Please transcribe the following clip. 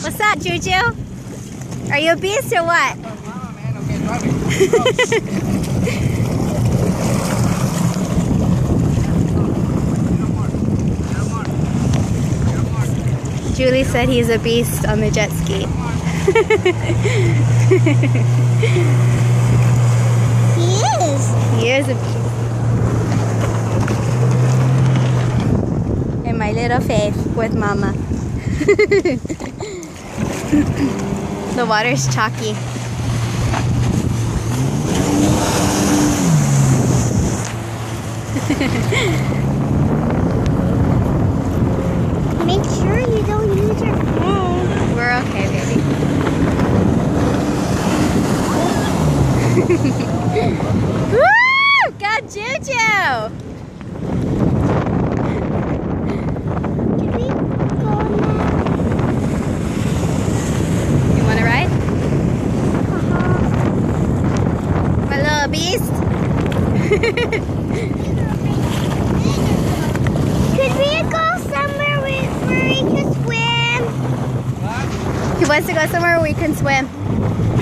What's up, Juju? Are you a beast or what? Julie said he's a beast on the jet ski. He is. He is a beast. And my little faith with Mama. The water's chalky. Make sure you don't use your phone. We're okay, baby. Woo! Got Juju! Can we go now? You want to ride? Uh-huh. My little beast? Could we go somewhere where we can swim? He wants to go somewhere where we can swim.